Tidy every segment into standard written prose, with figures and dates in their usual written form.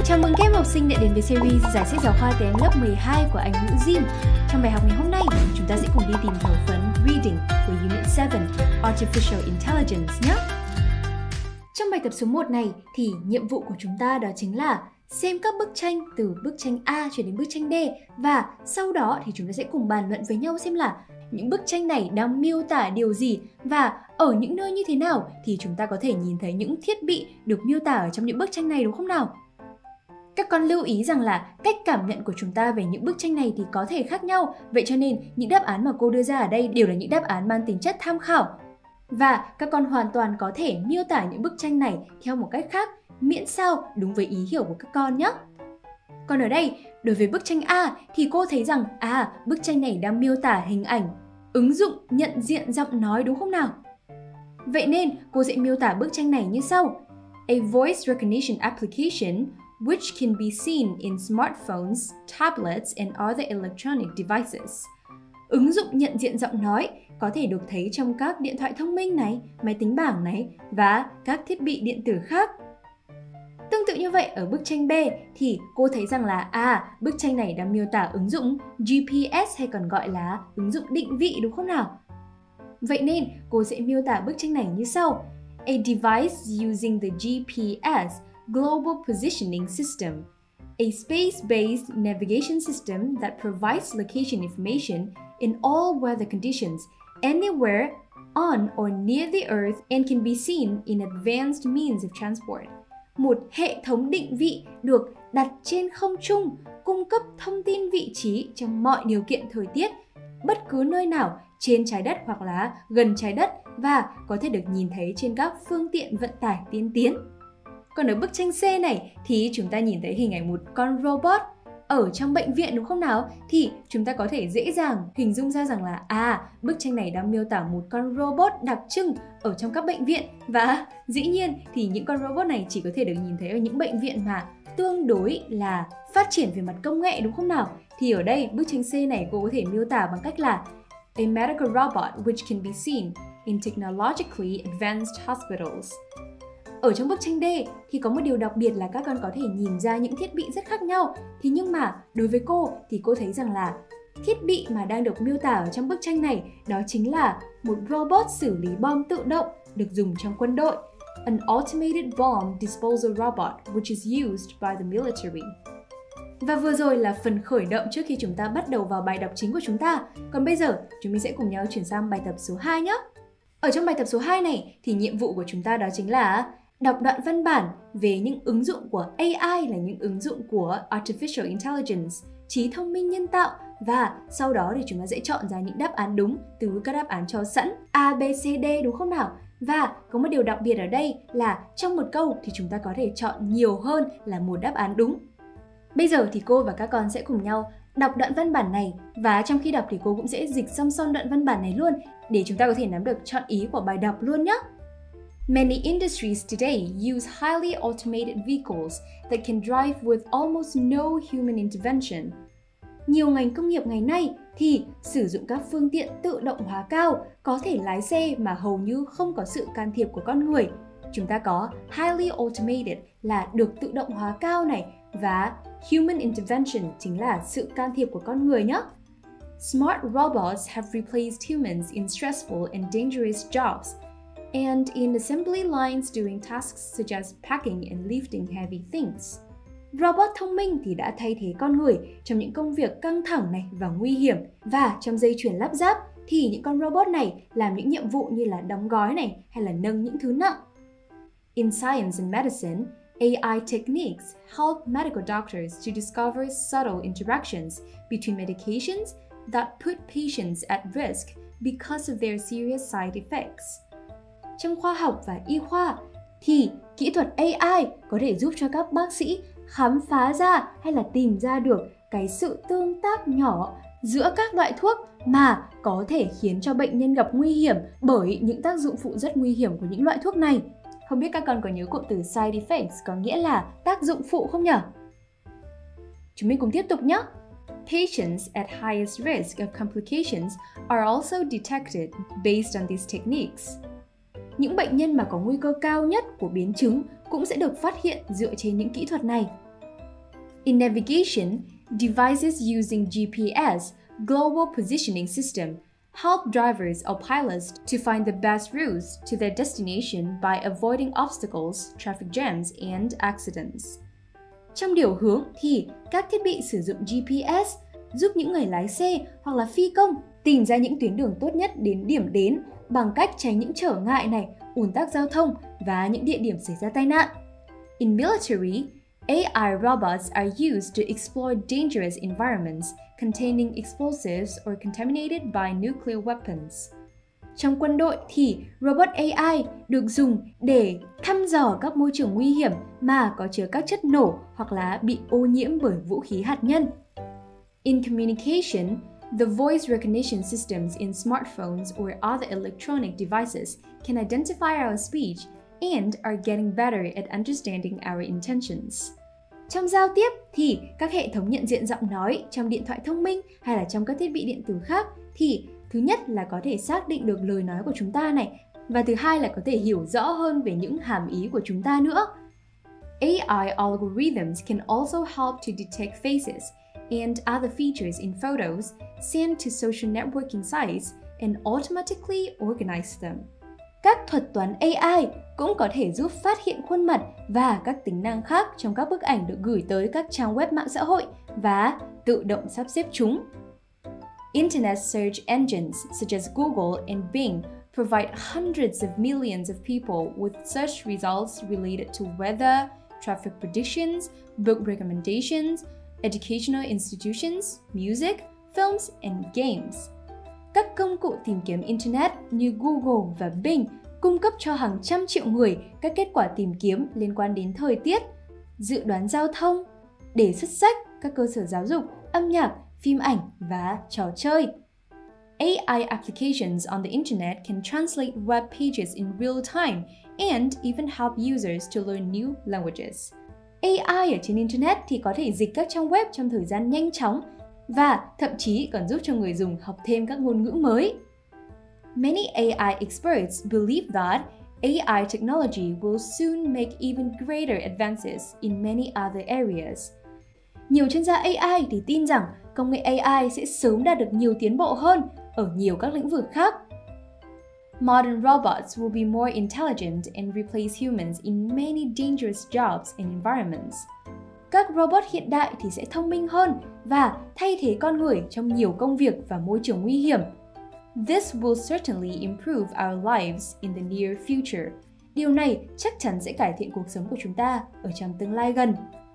Chào mừng các em học sinh đã đến với series giải sách giáo khoa tiếng Anh lớp 12 của Anh Ngữ Jim. Trong bài học ngày hôm nay, chúng ta sẽ cùng đi tìm hiểu phần Reading của Unit 7 Artificial Intelligence nhé. Trong bài tập số 1 này thì nhiệm vụ của chúng ta đó chính là xem các bức tranh từ bức tranh A cho đến bức tranh D, và sau đó thì chúng ta sẽ cùng bàn luận với nhau xem là những bức tranh này đang miêu tả điều gì và ở những nơi như thế nào thì chúng ta có thể nhìn thấy những thiết bị được miêu tả ở trong những bức tranh này, đúng không nào? Các con lưu ý rằng là cách cảm nhận của chúng ta về những bức tranh này thì có thể khác nhau, vậy cho nên những đáp án mà cô đưa ra ở đây đều là những đáp án mang tính chất tham khảo. Và các con hoàn toàn có thể miêu tả những bức tranh này theo một cách khác, miễn sao đúng với ý hiểu của các con nhé. Còn ở đây, đối với bức tranh A thì cô thấy rằng bức tranh này đang miêu tả hình ảnh ứng dụng nhận diện giọng nói, đúng không nào? Vậy nên cô sẽ miêu tả bức tranh này như sau. A voice recognition application which can be seen in smartphones, tablets and other electronic devices. Ứng dụng nhận diện giọng nói có thể được thấy trong các điện thoại thông minh này, máy tính bảng này và các thiết bị điện tử khác. Tương tự như vậy ở bức tranh B thì cô thấy rằng là bức tranh này đang miêu tả ứng dụng GPS hay còn gọi là ứng dụng định vị, đúng không nào? Vậy nên cô sẽ miêu tả bức tranh này như sau. A device using the GPS Global Positioning System, a space-based navigation system that provides location information in all weather conditions anywhere on or near the Earth and can be seen in advanced means of transport. Một hệ thống định vị được đặt trên không trung, cung cấp thông tin vị trí trong mọi điều kiện thời tiết, bất cứ nơi nào trên trái đất hoặc là gần trái đất và có thể được nhìn thấy trên các phương tiện vận tải tiên tiến. Còn ở bức tranh C này thì chúng ta nhìn thấy hình ảnh một con robot ở trong bệnh viện, đúng không nào? Thì chúng ta có thể dễ dàng hình dung ra rằng là bức tranh này đang miêu tả một con robot đặc trưng ở trong các bệnh viện. Và dĩ nhiên thì những con robot này chỉ có thể được nhìn thấy ở những bệnh viện mà tương đối là phát triển về mặt công nghệ, đúng không nào? Thì ở đây bức tranh C này cô có thể miêu tả bằng cách là a medical robot which can be seen in technologically advanced hospitals. Ở trong bức tranh D thì có một điều đặc biệt là các con có thể nhìn ra những thiết bị rất khác nhau. Thế nhưng mà đối với cô thì cô thấy rằng là thiết bị mà đang được miêu tả ở trong bức tranh này đó chính là một robot xử lý bom tự động được dùng trong quân đội. An automated bomb disposal robot which is used by the military. Và vừa rồi là phần khởi động trước khi chúng ta bắt đầu vào bài đọc chính của chúng ta. Còn bây giờ chúng mình sẽ cùng nhau chuyển sang bài tập số 2 nhé. Ở trong bài tập số 2 này thì nhiệm vụ của chúng ta đó chính là đọc đoạn văn bản về những ứng dụng của AI, là những ứng dụng của Artificial Intelligence, trí thông minh nhân tạo, và sau đó thì chúng ta sẽ chọn ra những đáp án đúng từ các đáp án cho sẵn A, B, C, D, đúng không nào? Và có một điều đặc biệt ở đây là trong một câu thì chúng ta có thể chọn nhiều hơn là một đáp án đúng. Bây giờ thì cô và các con sẽ cùng nhau đọc đoạn văn bản này, và trong khi đọc thì cô cũng sẽ dịch song song đoạn văn bản này luôn để chúng ta có thể nắm được trọn ý của bài đọc luôn nhé. Many industries today use highly automated vehicles that can drive with almost no human intervention. Nhiều ngành công nghiệp ngày nay thì sử dụng các phương tiện tự động hóa cao, có thể lái xe mà hầu như không có sự can thiệp của con người. Chúng ta có highly automated là được tự động hóa cao này, và human intervention chính là sự can thiệp của con người nhé. Smart robots have replaced humans in stressful and dangerous jobs, and in assembly lines doing tasks such as packing and lifting heavy things. Robot thông minh thì đã thay thế con người trong những công việc căng thẳng này và nguy hiểm, và trong dây chuyền lắp ráp thì những con robot này làm những nhiệm vụ như là đóng gói này hay là nâng những thứ nặng. In science and medicine, AI techniques help medical doctors to discover subtle interactions between medications that put patients at risk because of their serious side effects. Trong khoa học và y khoa thì kỹ thuật AI có thể giúp cho các bác sĩ khám phá ra hay là tìm ra được cái sự tương tác nhỏ giữa các loại thuốc mà có thể khiến cho bệnh nhân gặp nguy hiểm bởi những tác dụng phụ rất nguy hiểm của những loại thuốc này. Không biết các con có nhớ cụm từ side effects có nghĩa là tác dụng phụ không nhỉ? Chúng mình cùng tiếp tục nhé! Patients at highest risk of complications are also detected based on these techniques. Những bệnh nhân mà có nguy cơ cao nhất của biến chứng cũng sẽ được phát hiện dựa trên những kỹ thuật này. In navigation, devices using GPS, Global Positioning System, help drivers or pilots to find the best routes to their destination by avoiding obstacles, traffic jams, and accidents. Trong điều hướng thì các thiết bị sử dụng GPS giúp những người lái xe hoặc là phi công tìm ra những tuyến đường tốt nhất đến điểm đến bằng cách tránh những trở ngại này, ùn tắc giao thông và những địa điểm xảy ra tai nạn. In military, AI robots are used to explore dangerous environments containing explosives or contaminated by nuclear weapons. Trong quân đội thì robot AI được dùng để thăm dò các môi trường nguy hiểm mà có chứa các chất nổ hoặc là bị ô nhiễm bởi vũ khí hạt nhân. In communication, the voice recognition systems in smartphones or other electronic devices can identify our speech and are getting better at understanding our intentions. Trong giao tiếp thì các hệ thống nhận diện giọng nói trong điện thoại thông minh hay là trong các thiết bị điện tử khác thì thứ nhất là có thể xác định được lời nói của chúng ta này, và thứ hai là có thể hiểu rõ hơn về những hàm ý của chúng ta nữa. AI algorithms can also help to detect faces and other features in photos sent to social networking sites and automatically organize them. Các thuật toán AI cũng có thể giúp phát hiện khuôn mặt và các tính năng khác trong các bức ảnh được gửi tới các trang web mạng xã hội và tự động sắp xếp chúng. Internet search engines such as Google and Bing provide hundreds of millions of people with search results related to weather, traffic predictions, book recommendations, educational institutions, music, films, and games. Các công cụ tìm kiếm Internet như Google và Bing cung cấp cho hàng trăm triệu người các kết quả tìm kiếm liên quan đến thời tiết, dự đoán giao thông, đề xuất sách, các cơ sở giáo dục, âm nhạc, phim ảnh và trò chơi. AI applications on the Internet can translate web pages in real time and even help users to learn new languages. AI ở trên Internet thì có thể dịch các trang web trong thời gian nhanh chóng và thậm chí còn giúp cho người dùng học thêm các ngôn ngữ mới. Many AI experts believe that AI technology will soon make even greater advances in many other areas. Nhiều chuyên gia AI thì tin rằng công nghệ AI sẽ sớm đạt được nhiều tiến bộ hơn ở nhiều các lĩnh vực khác. Modern robots will be more intelligent and replace humans in many dangerous jobs and environments. Các robot hiện đại thì sẽ thông minh hơn và thay thế con người trong nhiều công việc và môi trường nguy hiểm. This will certainly improve our lives in the near future. Điều này chắc chắn sẽ cải thiện cuộc sống của chúng ta ở trong tương lai gần.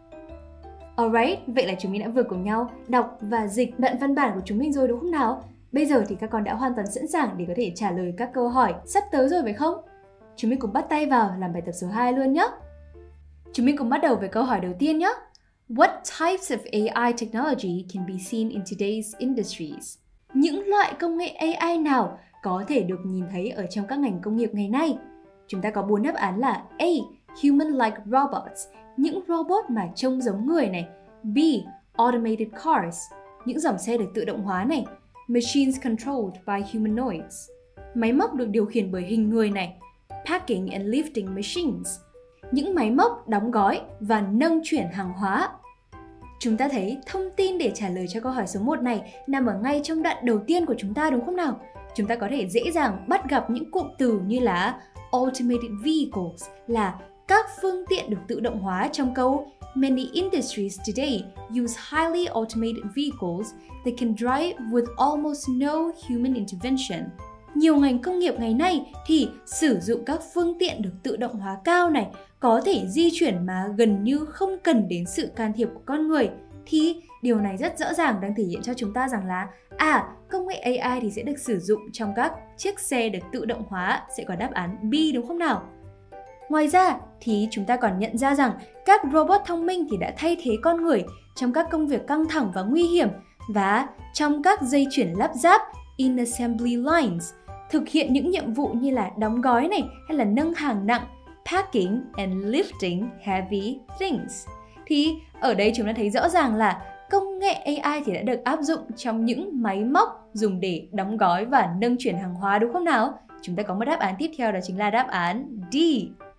Alright, vậy là chúng mình đã vừa cùng nhau đọc và dịch đoạn văn bản của chúng mình rồi đúng không nào? Bây giờ thì các con đã hoàn toàn sẵn sàng để có thể trả lời các câu hỏi sắp tới rồi phải không? Chúng mình cùng bắt tay vào làm bài tập số 2 luôn nhé! Chúng mình cùng bắt đầu với câu hỏi đầu tiên nhé! What types of AI technology can be seen in today's industries? Những loại công nghệ AI nào có thể được nhìn thấy ở trong các ngành công nghiệp ngày nay? Chúng ta có 4 đáp án là A. Human-like robots, những robot mà trông giống người này. B. Automated cars, những dòng xe được tự động hóa này. Machines controlled by humanoids, máy móc được điều khiển bởi hình người này. Packing and lifting machines, những máy móc đóng gói và nâng chuyển hàng hóa. Chúng ta thấy thông tin để trả lời cho câu hỏi số 1 này nằm ở ngay trong đoạn đầu tiên của chúng ta đúng không nào? Chúng ta có thể dễ dàng bắt gặp những cụm từ như là automated vehicles là các phương tiện được tự động hóa trong câu Many industries today use highly automated vehicles that can drive with almost no human intervention. Nhiều ngành công nghiệp ngày nay thì sử dụng các phương tiện được tự động hóa cao này, có thể di chuyển mà gần như không cần đến sự can thiệp của con người. Thì điều này rất rõ ràng đang thể hiện cho chúng ta rằng là công nghệ AI thì sẽ được sử dụng trong các chiếc xe được tự động hóa, sẽ có đáp án B đúng không nào? Ngoài ra thì chúng ta còn nhận ra rằng các robot thông minh thì đã thay thế con người trong các công việc căng thẳng và nguy hiểm và trong các dây chuyển lắp ráp in assembly lines, thực hiện những nhiệm vụ như là đóng gói này hay là nâng hàng nặng, packing and lifting heavy things. Thì ở đây chúng ta thấy rõ ràng là công nghệ AI thì đã được áp dụng trong những máy móc dùng để đóng gói và nâng chuyển hàng hóa đúng không nào? Chúng ta có một đáp án tiếp theo đó chính là đáp án D.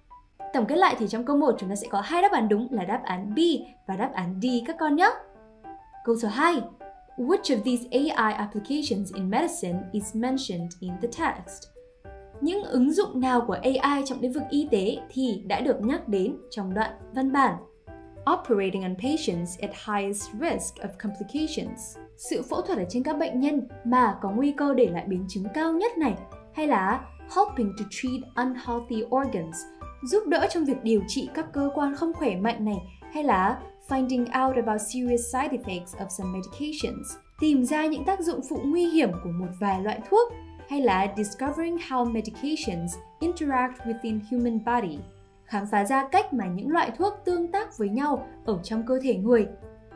Tổng kết lại thì trong câu 1 chúng ta sẽ có 2 đáp án đúng là đáp án B và đáp án D các con nhé. Câu số 2. Which of these AI applications in medicine is mentioned in the text? Những ứng dụng nào của AI trong lĩnh vực y tế thì đã được nhắc đến trong đoạn văn bản? Operating on patients at highest risk of complications. Sự phẫu thuật ở trên các bệnh nhân mà có nguy cơ để lại biến chứng cao nhất này. Hay là helping to treat unhealthy organs. Giúp đỡ trong việc điều trị các cơ quan không khỏe mạnh này. Hay là finding out about serious side effects of some medications. Tìm ra những tác dụng phụ nguy hiểm của một vài loại thuốc. Hay là discovering how medications interact within human body. Khám phá ra cách mà những loại thuốc tương tác với nhau ở trong cơ thể người.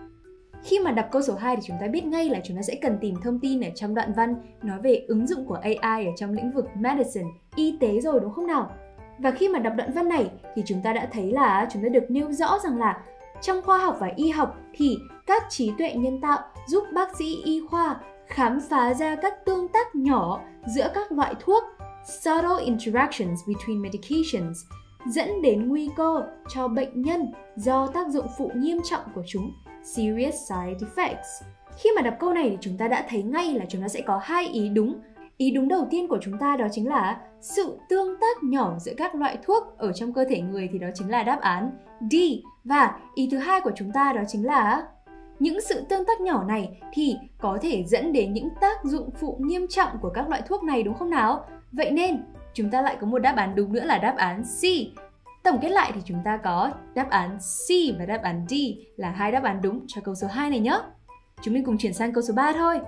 Khi mà đọc câu số 2 thì chúng ta biết ngay là chúng ta sẽ cần tìm thông tin ở trong đoạn văn nói về ứng dụng của AI ở trong lĩnh vực medicine, y tế rồi đúng không nào? Và khi mà đọc đoạn văn này thì chúng ta đã thấy là chúng ta được nêu rõ rằng là trong khoa học và y học thì các trí tuệ nhân tạo giúp bác sĩ y khoa khám phá ra các tương tác nhỏ giữa các loại thuốc, subtle interactions between medications, dẫn đến nguy cơ cho bệnh nhân do tác dụng phụ nghiêm trọng của chúng, serious side effects. Khi mà đọc câu này thì chúng ta đã thấy ngay là chúng ta sẽ có 2 ý đúng. Ý đúng đầu tiên của chúng ta đó chính là sự tương tác nhỏ giữa các loại thuốc ở trong cơ thể người thì đó chính là đáp án D. Và ý thứ hai của chúng ta đó chính là những sự tương tác nhỏ này thì có thể dẫn đến những tác dụng phụ nghiêm trọng của các loại thuốc này đúng không nào? Vậy nên chúng ta lại có một đáp án đúng nữa là đáp án C. Tổng kết lại thì chúng ta có đáp án C và đáp án D là 2 đáp án đúng cho câu số 2 này nhé. Chúng mình cùng chuyển sang câu số 3 thôi.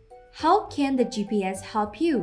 How can the GPS help you?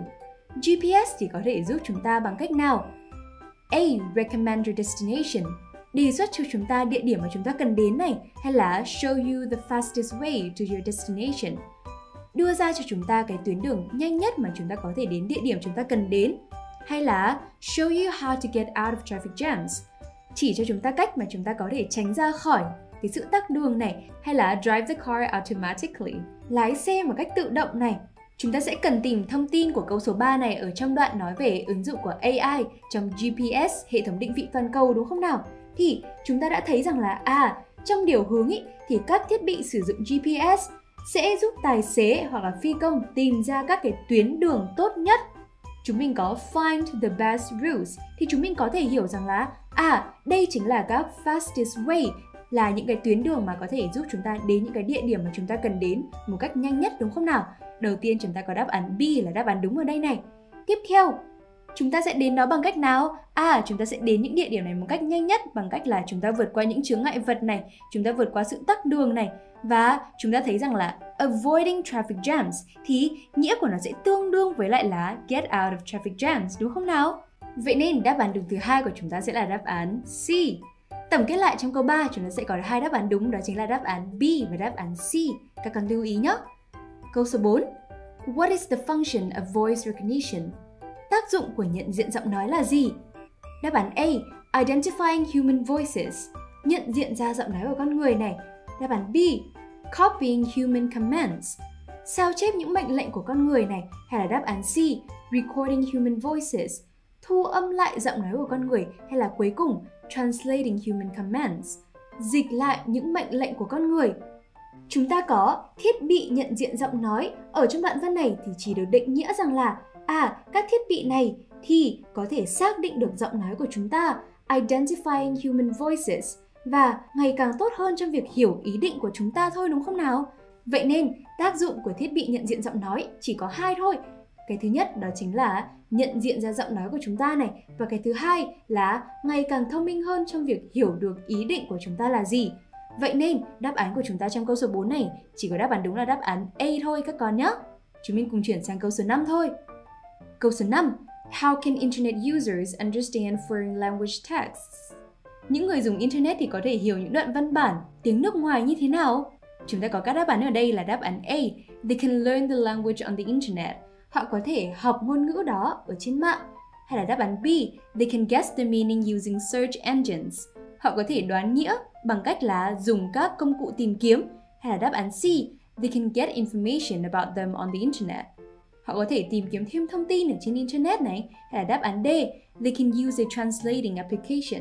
GPS thì có thể giúp chúng ta bằng cách nào? A. Recommend your destination. Đề xuất cho chúng ta địa điểm mà chúng ta cần đến này, hay là show you the fastest way to your destination. Đưa ra cho chúng ta cái tuyến đường nhanh nhất mà chúng ta có thể đến địa điểm chúng ta cần đến. Hay là show you how to get out of traffic jams. Chỉ cho chúng ta cách mà chúng ta có thể tránh ra khỏi cái sự tắc đường này, hay là drive the car automatically. Lái xe một cách tự động này. Chúng ta sẽ cần tìm thông tin của câu số 3 này ở trong đoạn nói về ứng dụng của AI trong GPS, hệ thống định vị toàn cầu đúng không nào? Thì chúng ta đã thấy rằng là trong điều hướng thì các thiết bị sử dụng GPS sẽ giúp tài xế hoặc là phi công tìm ra các cái tuyến đường tốt nhất. Chúng mình có find the best routes thì chúng mình có thể hiểu rằng là đây chính là các fastest way, là những cái tuyến đường mà có thể giúp chúng ta đến những cái địa điểm mà chúng ta cần đến một cách nhanh nhất đúng không nào? Đầu tiên chúng ta có đáp án B là đáp án đúng ở đây này. Tiếp theo, chúng ta sẽ đến đó bằng cách nào? Chúng ta sẽ đến những địa điểm này một cách nhanh nhất bằng cách là chúng ta vượt qua những chướng ngại vật này, chúng ta vượt qua sự tắc đường này. Và chúng ta thấy rằng là avoiding traffic jams thì nghĩa của nó sẽ tương đương với lại là get out of traffic jams đúng không nào? Vậy nên đáp án đúng thứ hai của chúng ta sẽ là đáp án C. Tổng kết lại trong câu 3 chúng ta sẽ có 2 đáp án đúng, đó chính là đáp án B và đáp án C. Các con lưu ý nhé. Câu số 4. What is the function of voice recognition? Tác dụng của nhận diện giọng nói là gì? Đáp án A. Identifying human voices. Nhận diện ra giọng nói của con người này. Đáp án B. Copying human commands. Sao chép những mệnh lệnh của con người này. Hay là đáp án C. Recording human voices. Thu âm lại giọng nói của con người. Hay là cuối cùng translating human commands. Dịch lại những mệnh lệnh của con người. Chúng ta có thiết bị nhận diện giọng nói. Ở trong đoạn văn này thì chỉ được định nghĩa rằng là các thiết bị này thì có thể xác định được giọng nói của chúng ta, identifying human voices, và ngày càng tốt hơn trong việc hiểu ý định của chúng ta thôi đúng không nào? Vậy nên tác dụng của thiết bị nhận diện giọng nói chỉ có 2 thôi. Cái thứ nhất đó chính là nhận diện ra giọng nói của chúng ta này, và cái thứ hai là ngày càng thông minh hơn trong việc hiểu được ý định của chúng ta là gì. Vậy nên đáp án của chúng ta trong câu số 4 này chỉ có đáp án đúng là đáp án A thôi các con nhé. Chúng mình cùng chuyển sang câu số 5 thôi. Câu số 5. How can Internet users understand foreign language texts? Những người dùng Internet thì có thể hiểu những đoạn văn bản tiếng nước ngoài như thế nào? Chúng ta có các đáp án ở đây là đáp án A. They can learn the language on the Internet. Họ có thể học ngôn ngữ đó ở trên mạng. Hay là đáp án B. They can guess the meaning using search engines. Họ có thể đoán nghĩa bằng cách là dùng các công cụ tìm kiếm. Hay là đáp án C. They can get information about them on the Internet. Họ có thể tìm kiếm thêm thông tin ở trên Internet này. Hay là đáp án D. They can use a translating application.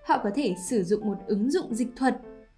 họ có thể sử dụng một ứng dụng dịch thuật.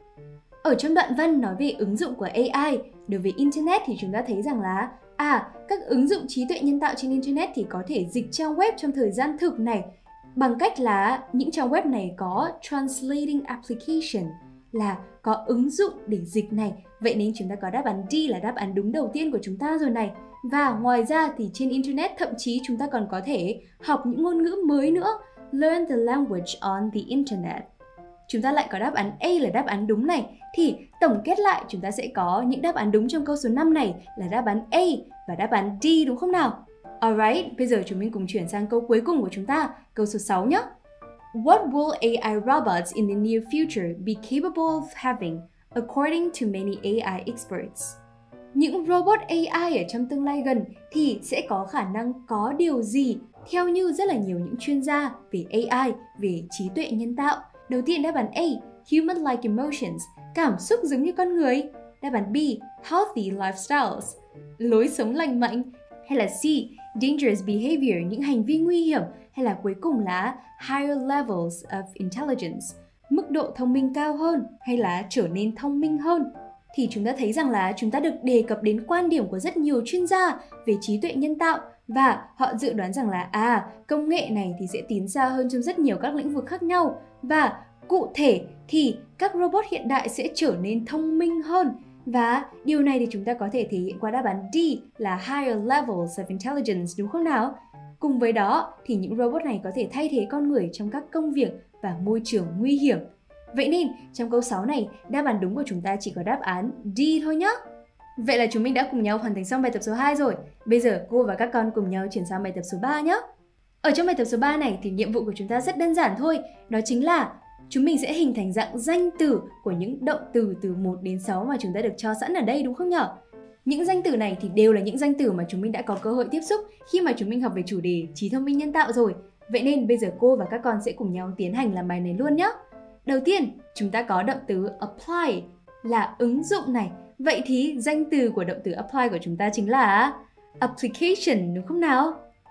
Ở trong đoạn văn nói về ứng dụng của AI, đối với Internet thì chúng ta thấy rằng là các ứng dụng trí tuệ nhân tạo trên Internet thì có thể dịch trang web trong thời gian thực này bằng cách là những trang web này có translating application, là có ứng dụng để dịch này. Vậy nên chúng ta có đáp án D là đáp án đúng đầu tiên của chúng ta rồi này. Và ngoài ra thì trên Internet thậm chí chúng ta còn có thể học những ngôn ngữ mới nữa. Learn the language on the Internet. Chúng ta lại có đáp án A là đáp án đúng này. Thì tổng kết lại chúng ta sẽ có những đáp án đúng trong câu số 5 này là đáp án A và đáp án D, đúng không nào? Alright, bây giờ chúng mình cùng chuyển sang câu cuối cùng của chúng ta, câu số 6 nhé. What will AI robots in the near future be capable of having, according to many AI experts? Những robot AI ở trong tương lai gần thì sẽ có khả năng có điều gì theo như rất là nhiều những chuyên gia về AI, về trí tuệ nhân tạo. Đầu tiên đáp án A, human-like emotions, cảm xúc giống như con người. Đáp án B, healthy lifestyles, lối sống lành mạnh. Hay là C, dangerous behavior, những hành vi nguy hiểm. Hay là cuối cùng là higher levels of intelligence, mức độ thông minh cao hơn hay là trở nên thông minh hơn. Thì chúng ta thấy rằng là chúng ta được đề cập đến quan điểm của rất nhiều chuyên gia về trí tuệ nhân tạo và họ dự đoán rằng là công nghệ này thì sẽ tiến xa hơn trong rất nhiều các lĩnh vực khác nhau và cụ thể thì các robot hiện đại sẽ trở nên thông minh hơn và điều này thì chúng ta có thể thể hiện qua đáp án D là higher levels of intelligence, đúng không nào? Cùng với đó thì những robot này có thể thay thế con người trong các công việc và môi trường nguy hiểm. Vậy nên trong câu 6 này, đáp án đúng của chúng ta chỉ có đáp án D thôi nhé. Vậy là chúng mình đã cùng nhau hoàn thành xong bài tập số 2 rồi. Bây giờ cô và các con cùng nhau chuyển sang bài tập số 3 nhé. Ở trong bài tập số 3 này thì nhiệm vụ của chúng ta rất đơn giản thôi. Đó chính là chúng mình sẽ hình thành dạng danh từ của những động từ từ 1 đến 6 mà chúng ta được cho sẵn ở đây, đúng không nhỉ? Những danh từ này thì đều là những danh từ mà chúng mình đã có cơ hội tiếp xúc khi mà chúng mình học về chủ đề trí thông minh nhân tạo rồi. Vậy nên bây giờ cô và các con sẽ cùng nhau tiến hành làm bài này luôn nhé. Đầu tiên, chúng ta có động từ apply là ứng dụng này. Vậy thì danh từ của động từ apply của chúng ta chính là application, đúng không nào?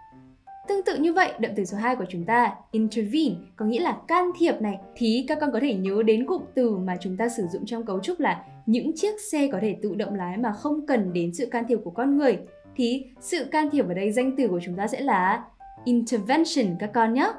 Tương tự như vậy, động từ số 2 của chúng ta intervene có nghĩa là can thiệp này. Thì các con có thể nhớ đến cụm từ mà chúng ta sử dụng trong cấu trúc là những chiếc xe có thể tự động lái mà không cần đến sự can thiệp của con người. Thì sự can thiệp ở đây danh từ của chúng ta sẽ là intervention các con nhé.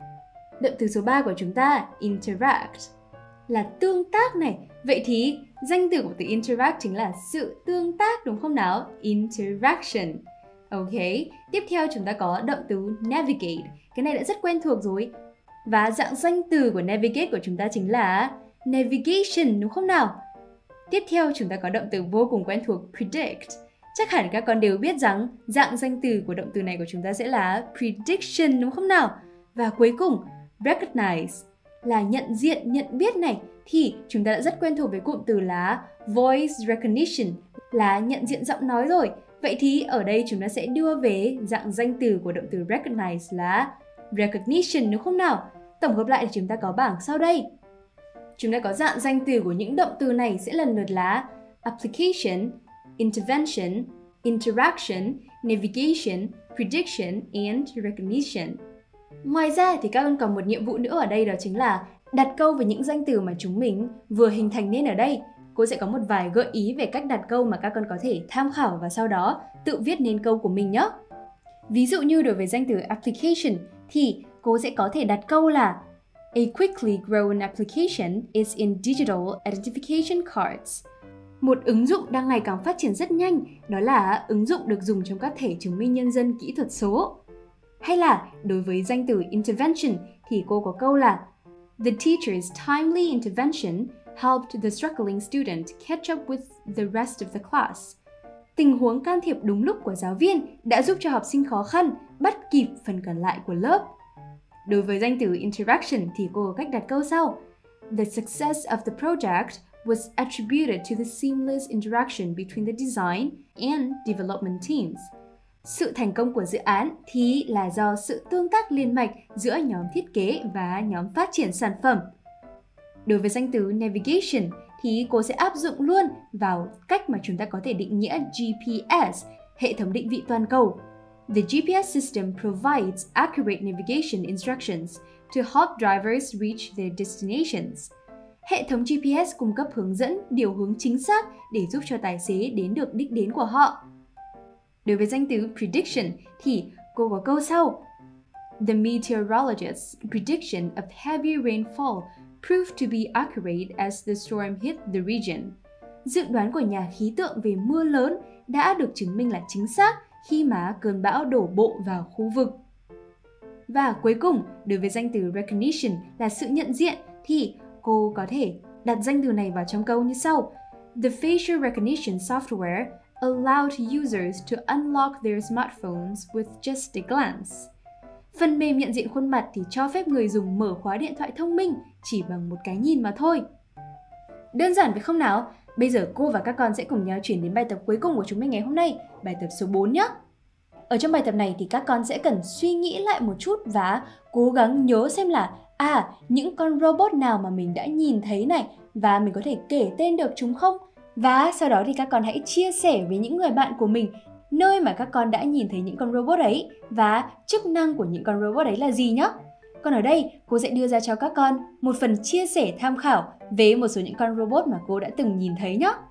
Động từ số 3 của chúng ta interact là tương tác này. Vậy thì danh từ của từ interact chính là sự tương tác, đúng không nào? Interaction. Ok, tiếp theo chúng ta có động từ navigate. Cái này đã rất quen thuộc rồi. Và dạng danh từ của navigate của chúng ta chính là navigation, đúng không nào? Tiếp theo chúng ta có động từ vô cùng quen thuộc predict. Chắc hẳn các con đều biết rằng dạng danh từ của động từ này của chúng ta sẽ là prediction, đúng không nào? Và cuối cùng, recognize là nhận diện, nhận biết này. Thì chúng ta đã rất quen thuộc với cụm từ là voice recognition là nhận diện giọng nói rồi. Vậy thì ở đây chúng ta sẽ đưa về dạng danh từ của động từ recognize là recognition, đúng không nào? Tổng hợp lại thì chúng ta có bảng sau đây. Chúng ta có dạng danh từ của những động từ này sẽ lần lượt là application, intervention, interaction, navigation, prediction and recognition. Ngoài ra thì các con còn một nhiệm vụ nữa ở đây, đó chính là đặt câu về những danh từ mà chúng mình vừa hình thành nên ở đây. Cô sẽ có một vài gợi ý về cách đặt câu mà các con có thể tham khảo và sau đó tự viết nên câu của mình nhé. Ví dụ như đối với danh từ application thì cô sẽ có thể đặt câu là A quickly growing application is in digital identification cards. Một ứng dụng đang ngày càng phát triển rất nhanh, đó là ứng dụng được dùng trong các thẻ chứng minh nhân dân kỹ thuật số. Hay là đối với danh từ intervention thì cô có câu là The teacher's timely intervention helped the struggling student catch up with the rest of the class. Tình huống can thiệp đúng lúc của giáo viên đã giúp cho học sinh khó khăn bắt kịp phần còn lại của lớp. Đối với danh từ interaction thì cô có cách đặt câu sau. The success of the project was attributed to the seamless interaction between the design and development teams. Sự thành công của dự án thì là do sự tương tác liên mạch giữa nhóm thiết kế và nhóm phát triển sản phẩm. Đối với danh từ navigation thì cô sẽ áp dụng luôn vào cách mà chúng ta có thể định nghĩa GPS, hệ thống định vị toàn cầu. The GPS system provides accurate navigation instructions to help drivers reach their destinations. Hệ thống GPS cung cấp hướng dẫn, điều hướng chính xác để giúp cho tài xế đến được đích đến của họ. Đối với danh từ prediction thì cô có câu sau. The meteorologist's prediction of heavy rainfall proved to be accurate as the storm hit the region. Dự đoán của nhà khí tượng về mưa lớn đã được chứng minh là chính xác khi mà cơn bão đổ bộ vào khu vực. Và cuối cùng, đối với danh từ recognition là sự nhận diện thì cô có thể đặt danh từ này vào trong câu như sau. The facial recognition software allowed users to unlock their smartphones with just a glance. Phần mềm nhận diện khuôn mặt thì cho phép người dùng mở khóa điện thoại thông minh chỉ bằng một cái nhìn mà thôi. Đơn giản phải không nào? Bây giờ cô và các con sẽ cùng nhau chuyển đến bài tập cuối cùng của chúng mình ngày hôm nay, bài tập số 4 nhé. Ở trong bài tập này thì các con sẽ cần suy nghĩ lại một chút và cố gắng nhớ xem là những con robot nào mà mình đã nhìn thấy này và mình có thể kể tên được chúng không? Và sau đó thì các con hãy chia sẻ với những người bạn của mình nơi mà các con đã nhìn thấy những con robot ấy và chức năng của những con robot ấy là gì nhé. Còn ở đây, cô sẽ đưa ra cho các con một phần chia sẻ tham khảo về một số những con robot mà cô đã từng nhìn thấy nhé.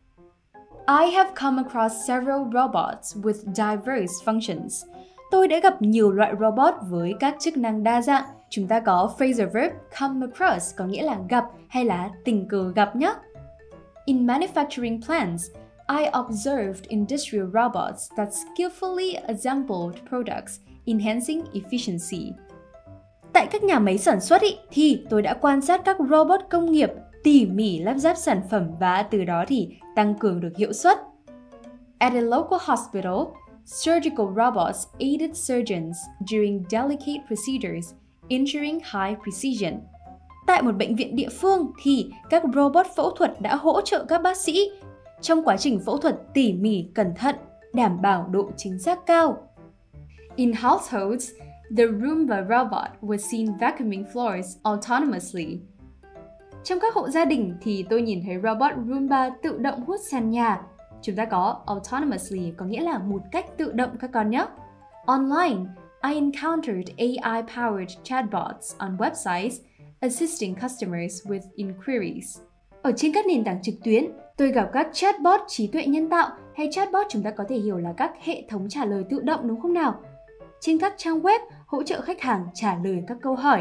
I have come across several robots with diverse functions. Tôi đã gặp nhiều loại robot với các chức năng đa dạng. Chúng ta có phrasal verb come across có nghĩa là gặp hay là tình cờ gặp nhé. In manufacturing plants, I observed industrial robots that skillfully assembled products, enhancing efficiency. Tại các nhà máy sản xuất thì tôi đã quan sát các robot công nghiệp tỉ mỉ lắp ráp sản phẩm và từ đó thì tăng cường được hiệu suất. At a local hospital, surgical robots aided surgeons during delicate procedures, ensuring high precision. Tại một bệnh viện địa phương thì các robot phẫu thuật đã hỗ trợ các bác sĩ trong quá trình phẫu thuật tỉ mỉ, cẩn thận, đảm bảo độ chính xác cao. In households, the Roomba robot was seen vacuuming floors autonomously. Trong các hộ gia đình thì tôi nhìn thấy robot Roomba tự động hút sàn nhà. Chúng ta có autonomously có nghĩa là một cách tự động các con nhé. Online, I encountered AI-powered chatbots on websites assisting customers with inquiries. Ở trên các nền tảng trực tuyến, tôi gặp các chatbot trí tuệ nhân tạo hay chatbot chúng ta có thể hiểu là các hệ thống trả lời tự động đúng không nào? Trên các trang web hỗ trợ khách hàng trả lời các câu hỏi.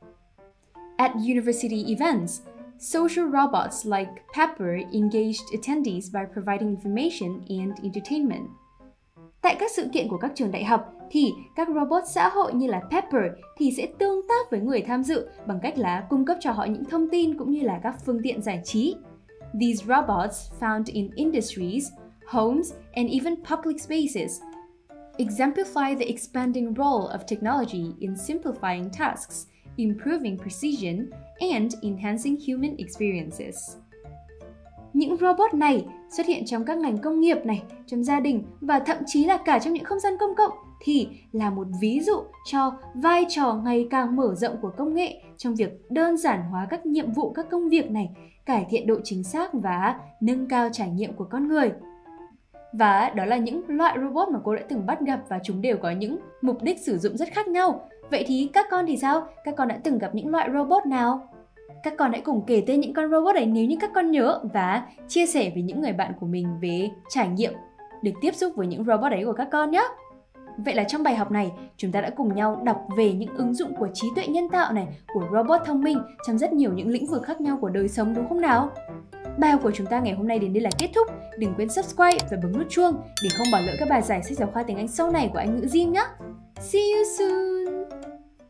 At university events, social robots like Pepper engaged attendees by providing information and entertainment. Tại các sự kiện của các trường đại học thì các robot xã hội như là Pepper thì sẽ tương tác với người tham dự bằng cách là cung cấp cho họ những thông tin cũng như là các phương tiện giải trí. These robots found in industries, homes, and even public spaces exemplify the expanding role of technology in simplifying tasks, improving precision, and enhancing human experiences. Những robot này xuất hiện trong các ngành công nghiệp này, trong gia đình và thậm chí là cả trong những không gian công cộng thì là một ví dụ cho vai trò ngày càng mở rộng của công nghệ trong việc đơn giản hóa các nhiệm vụ, các công việc này, cải thiện độ chính xác và nâng cao trải nghiệm của con người. Và đó là những loại robot mà cô đã từng bắt gặp và chúng đều có những mục đích sử dụng rất khác nhau. Vậy thì các con thì sao? Các con đã từng gặp những loại robot nào? Các con hãy cùng kể tên những con robot ấy nếu như các con nhớ và chia sẻ với những người bạn của mình về trải nghiệm được tiếp xúc với những robot ấy của các con nhé. Vậy là trong bài học này, chúng ta đã cùng nhau đọc về những ứng dụng của trí tuệ nhân tạo này, của robot thông minh trong rất nhiều những lĩnh vực khác nhau của đời sống đúng không nào? Bài học của chúng ta ngày hôm nay đến đây là kết thúc. Đừng quên subscribe và bấm nút chuông để không bỏ lỡ các bài giải sách giáo khoa tiếng Anh sau này của Anh Ngữ Jim nhé. See you soon!